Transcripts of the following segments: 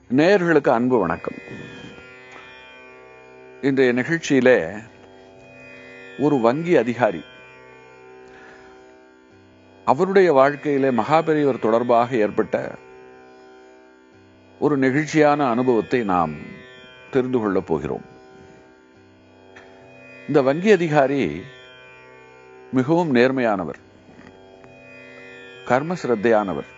நேயர்களுக்கு அன்பு வணக்கம். இன்றைய நிகழ்ச்சியிலே ஒரு வங்கி அதிகாரி அவருடைய வாழ்க்கையிலே மகாபெரியவர் தொடர்பாக ஏற்பட்ட ஒரு நெகிழ்ச்சியான அனுபவத்தை நாம் தெரிந்து கொள்ளப் போகிறோம். இந்த வங்கி அதிகாரி மிகவும் நேர்மையானவர், கர்ம சிரத்தையானவர்.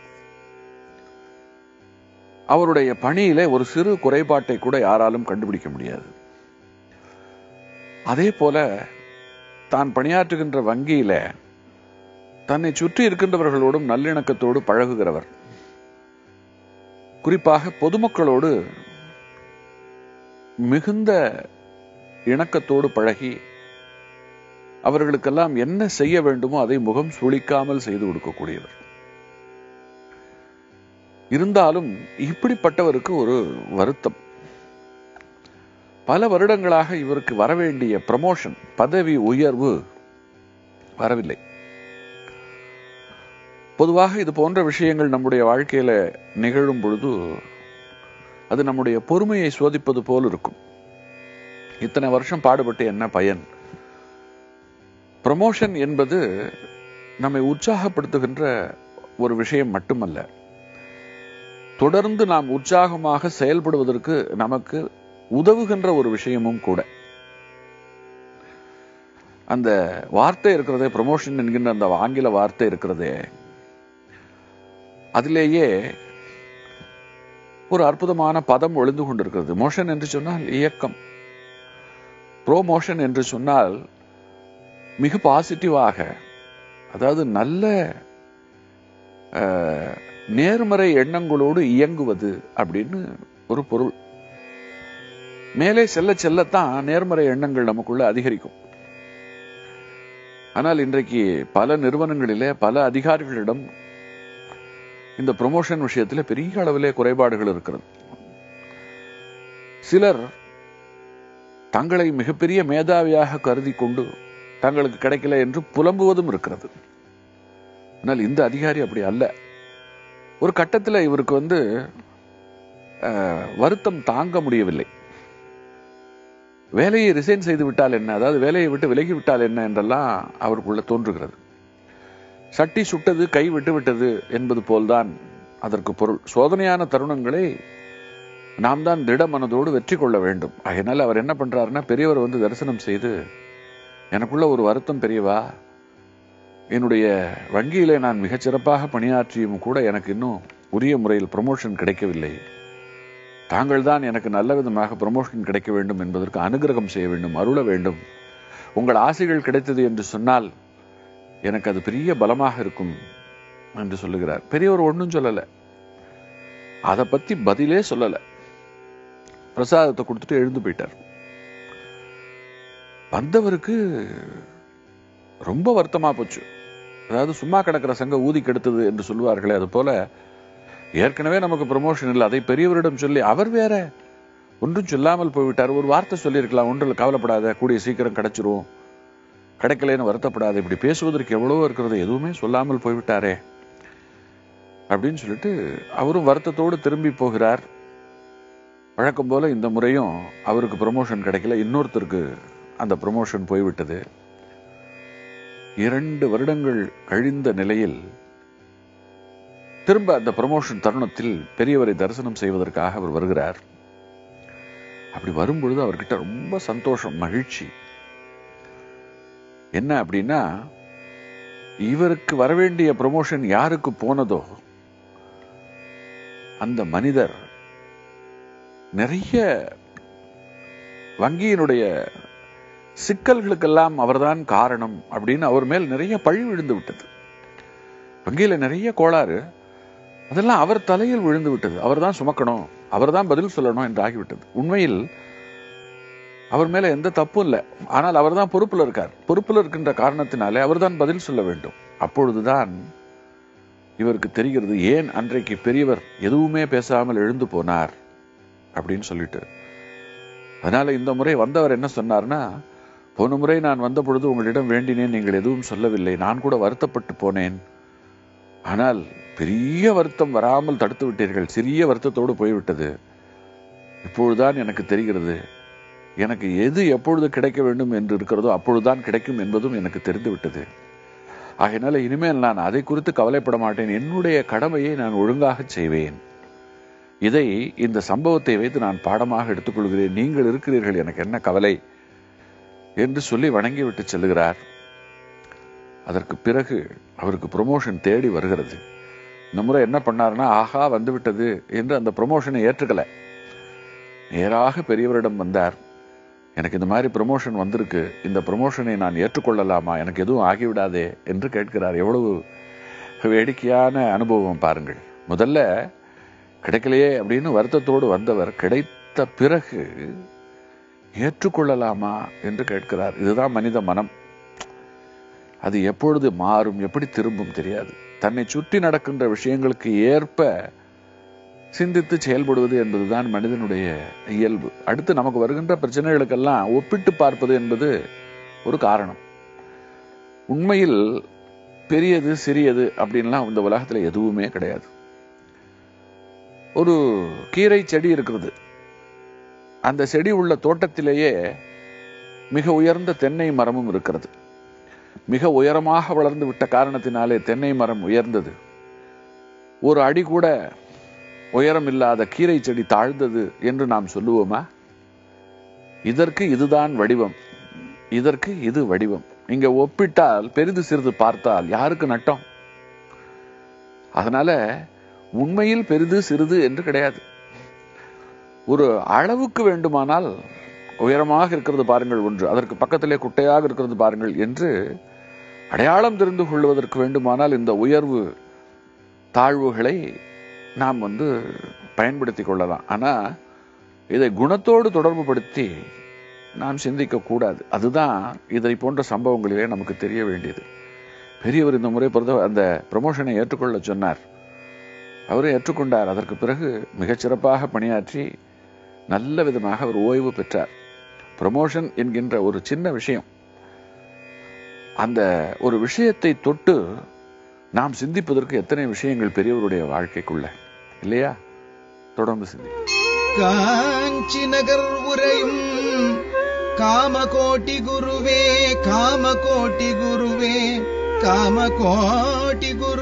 அவருடைய பணியிலே ஒரு சிறு குறைபாட்டை கூட யாராலும் கண்டுபிடிக்க முடியாது. அதே போல தான் பணியாற்றுகின்ற வங்கியில தன்னை சுற்றி இருக்கின்றவர்களோடும் நல்லிணக்கத்தோடு பழகுகிறவர். குறிப்பாக பொதுமக்களோடு மிகுந்த இணக்கத்தோடு பழகி அவர்களுக்கெல்லாம் என்ன செய்ய வேண்டுமோ அதை முகம் சுளிக்காமல் செய்து கொடுக்கக்கூடியவர். இருந்தாலும் இப்படிப்பட்டவருக்கு ஒரு வருத்தம். பல வருடங்களாக இவருக்கு வரவேண்டிய ப்ரமோஷன், பதவி உயர்வு வரவில்லை. பொதுவாக இது போன்ற விஷயங்கள் நம்முடைய வாழ்க்கையில நிகழும் பொழுது அது நம்முடைய பொறுமையை சோதிப்பது போல் இருக்கும். இத்தனை வருஷம் பாடுபட்டு என்ன பயன்? ப்ரமோஷன் என்பது நம்மை உற்சாகப்படுத்துகின்ற ஒரு விஷயம் மட்டுமல்ல, தொடர்ந்து நாம் உற்சாகமாக செயல்படுவதற்கு நமக்கு உதவுகின்ற ஒரு விஷயமும் கூட. அந்த வார்த்தை இருக்கிறதே, ப்ரமோஷன் என்கின்ற அந்த ஆங்கில வார்த்தை இருக்கிறதே, அதிலேயே ஒரு அற்புதமான பதம் ஒளிந்து கொண்டிருக்கிறது. மோஷன் என்று சொன்னால் இயக்கம், ப்ரோமோஷன் என்று சொன்னால் மிக பாசிட்டிவாக, அதாவது நல்ல நேர்மறை எண்ணங்களோடு இயங்குவது அப்படின்னு ஒரு பொருள். மேலே செல்ல செல்லத்தான் நேர்மறை எண்ணங்கள் நமக்குள்ள அதிகரிக்கும். ஆனால் இன்றைக்கு பல நிறுவனங்களிலே பல அதிகாரிகளிடம் இந்த ப்ரமோஷன் விஷயத்தில் பெரிய அளவிலே குறைபாடுகள் இருக்கிறது. சிலர் தங்களை மிகப்பெரிய மேதாவியாக கருதி கொண்டு தங்களுக்கு கிடைக்கல என்று புலம்புவதும் இருக்கிறது. ஆனால் இந்த அதிகாரி அப்படி அல்ல. ஒரு கட்டத்தில் இவருக்கு வருத்தம் தாங்க முடியவில்லை. வேலையை ரிசைன் செய்து விட்டால் என்ன, அதாவது வேலையை விட்டு விலகி விட்டால் என்ன என்றெல்லாம் அவருக்குள்ள தோன்றுகிறது. சட்டி சுட்டது கை விட்டு விட்டது என்பது போல்தான் அதற்கு பொருள். சோதனையான தருணங்களை நாம் தான் திட மனதோடு வெற்றி கொள்ள வேண்டும். அதனால் அவர் என்ன பண்றாருன்னா, பெரியவர் தரிசனம் செய்து, எனக்குள்ள ஒரு வருத்தம் பெரியவா, என்னுடைய வங்கியிலே நான் மிகச்சிறப்பாக பணியாற்றியும் கூட எனக்கு இன்னும் உரிய முறையில் ப்ரமோஷன் கிடைக்கவில்லை. தாங்கள் தான் எனக்கு நல்ல விதமாக ப்ரமோஷன் கிடைக்க வேண்டும் என்பதற்கு அனுகிரகம் செய்ய வேண்டும், அருள வேண்டும். உங்கள் ஆசைகள் கிடைத்தது என்று சொன்னால் எனக்கு அது பெரிய பலமாக இருக்கும் என்று சொல்லுகிறார். பெரியவர் ஒன்றும் சொல்லலை, அதை பத்தி பதிலே சொல்லலை. பிரசாதத்தை கொடுத்துட்டு எழுந்து போயிட்டார். வந்தவருக்கு ரொம்ப வருத்தமா போச்சு. அதாவது சும்மா கிடக்கிற சங்க ஊதி கெடுத்தது என்று சொல்லுவார்களே, அது போல ஏற்கனவே நமக்கு ப்ரமோஷன் இல்லை, அதை பெரியவரிடம் சொல்லி அவர் வேற ஒன்றும் சொல்லாமல் போய்விட்டார். ஒரு வார்த்தை சொல்லியிருக்கலாம், ஒன்றில் கவலைப்படாத, கூடிய சீக்கிரம் கிடைச்சிரும், கிடைக்கலன்னு வருத்தப்படாத, இப்படி பேசுவதற்கு எவ்வளவோ இருக்கிறது, எதுவுமே சொல்லாமல் போய்விட்டாரே அப்படின்னு சொல்லிட்டு அவரும் வருத்தத்தோடு திரும்பி போகிறார். வழக்கம் போல இந்த முறையும் அவருக்கு ப்ரமோஷன் கிடைக்கல, இன்னொருத்தருக்கு அந்த ப்ரமோஷன் போய்விட்டது. 2 வருடங்கள் கழிந்த நிலையில் திரும்ப அந்த ப்ரமோஷன் தருணத்தில் பெரியவரை தரிசனம் செய்வதற்காக அவர் வருகிறார். அப்படி வரும்பொழுது அவர்கிட்ட ரொம்ப சந்தோஷம், மகிழ்ச்சி. என்ன அப்படின்னா, இவருக்கு வரவேண்டிய ப்ரமோஷன் யாருக்கு போனதோ அந்த மனிதர் நிறைய வங்கியினுடைய சிக்கல்களுக்கெல்லாம் அவர்தான் காரணம் அப்படின்னு அவர் மேல் நிறைய பழி விழுந்து விட்டது. வங்கியில நிறைய கோளாறு, அதெல்லாம் அவர் தலையில் விழுந்து விட்டது. அவர் தான் சுமக்கணும், அவர் தான் பதில் சொல்லணும் என்று ஆகிவிட்டது. உண்மையில் அவர் மேல எந்த தப்பும் இல்லை, ஆனால் அவர் தான் பொறுப்புல இருக்கார். பொறுப்புல இருக்கின்ற காரணத்தினாலே அவர் தான் பதில் சொல்ல வேண்டும். அப்பொழுதுதான் இவருக்கு தெரிகிறது, ஏன் அன்றைக்கு பெரியவர் எதுவுமே பேசாமல் எழுந்து போனார் அப்படின்னு சொல்லிட்டு. அதனால இந்த முறை வந்தவர் என்ன சொன்னார்னா, போன முறை நான் வந்த பொழுது உங்களிடம் வேண்டினேன், நீங்கள் எதுவும் சொல்லவில்லை, நான் கூட வருத்தப்பட்டு போனேன், ஆனால் பெரிய வருத்தம் வராமல் தடுத்து விட்டீர்கள், சிறிய வருத்தத்தோடு போய்விட்டது, இப்பொழுதுதான் எனக்கு தெரிகிறது, எனக்கு எது எப்பொழுது கிடைக்க வேண்டும் என்று இருக்கிறதோ அப்பொழுதுதான் கிடைக்கும் என்பதும் எனக்கு தெரிந்துவிட்டது. ஆகையினால இனிமேல் நான் அதை குறித்து கவலைப்பட மாட்டேன். என்னுடைய கடமையை நான் ஒழுங்காக செய்வேன். இதை, இந்த சம்பவத்தை வைத்து நான் பாடமாக எடுத்துக்கொள்கிறேன். நீங்கள் இருக்கிறீர்கள், எனக்கு என்ன கவலை என்று சொல்லி வணங்கிவிட்டு செல்லுகிறார். அதற்கு பிறகு அவருக்கு ப்ரொமோஷன் தேடி வருகிறது. இந்த முறை என்ன பண்ணாருன்னா, ஆஹா வந்துவிட்டது என்று அந்த ப்ரொமோஷனை ஏற்றுக்கல. நேராக பெரியவரிடம் வந்தார். எனக்கு இந்த மாதிரி ப்ரொமோஷன் வந்திருக்கு, இந்த ப்ரொமோஷனை நான் ஏற்றுக்கொள்ளலாமா, எனக்கு எதுவும் ஆகிவிடாதே என்று கேட்கிறார். எவ்வளவு வேடிக்கையான அனுபவம் பாருங்கள். முதல்ல கிடைக்கலையே அப்படின்னு வருத்தத்தோடு வந்தவர் கிடைத்த பிறகு ஏற்றுக்கொள்ளலாமா என்று கேட்கிறார். இதுதான் மனித மனம். அது எப்பொழுது மாறும், எப்படி திரும்பும் தெரியாது. தன்னை சுற்றி நடக்கின்ற விஷயங்களுக்கு ஏற்ப சிந்தித்து செயல்படுவது என்பதுதான் மனிதனுடைய இயல்பு. அடுத்து நமக்கு வருகின்ற பிரச்சனைகளுக்கெல்லாம் ஒப்பிட்டு பார்ப்பது என்பது ஒரு காரணம். உண்மையில் பெரியது சிறியது அப்படின்லாம் இந்த உலகத்துல எதுவுமே கிடையாது. ஒரு கீரை செடி இருக்கிறது. அந்த செடி உள்ள தோட்டத்திலேயே மிக உயர்ந்த தென்னை மரமும் இருக்கிறது. மிக உயரமாக வளர்ந்து விட்ட காரணத்தினாலே தென்னை மரம் உயர்ந்தது. ஒரு அடி கூட உயரம் இல்லாத கீரை செடி தாழ்ந்தது என்று நாம் சொல்லுவோமா? இதற்கு இதுதான் வடிவம், இதற்கு இது வடிவம். இங்க ஒப்பிட்டால், பெரிது சிறிது பார்த்தால் யாருக்கு நட்டம்? அதனால உண்மையில் பெரிது சிறிது என்று கிடையாது. ஒரு அளவுக்கு வேண்டுமானால் உயரமாக இருக்கிறது பாருங்கள் ஒன்று, அதற்கு பக்கத்திலே குட்டையாக இருக்கிறது பாருங்கள் என்று அடையாளம் தெரிந்து கொள்வதற்கு வேண்டுமானால் இந்த உயர்வு தாழ்வுகளை நாம் பயன்படுத்தி கொள்ளலாம். ஆனா இதை குணத்தோடு தொடர்பு படுத்தி நாம் சிந்திக்க கூடாது. அதுதான் இதை போன்ற சம்பவங்களிலே நமக்கு தெரிய வேண்டியது. பெரியவர் இந்த முறை அந்த ப்ரமோஷனை ஏற்றுக்கொள்ள சொன்னார். அவரும் ஏற்றுக்கொண்டார். அதற்கு பிறகு மிகச்சிறப்பாக பணியாற்றி நல்ல விதமாக அவர் ஓய்வு பெற்றார். ப்ரமோஷன் என்கின்ற ஒரு சின்ன விஷயம், அந்த ஒரு விஷயத்தை தொட்டு நாம் சிந்திப்பதற்கு எத்தனை விஷயங்கள் பெரியவருடைய வாழ்க்கைக்குள்ள இல்லையா? தொடர்ந்து சிந்தி. காஞ்சி நகர் உரையும் காமகோட்டி குருவே, காமகோட்டி குருவே, காமகோட்டி குரு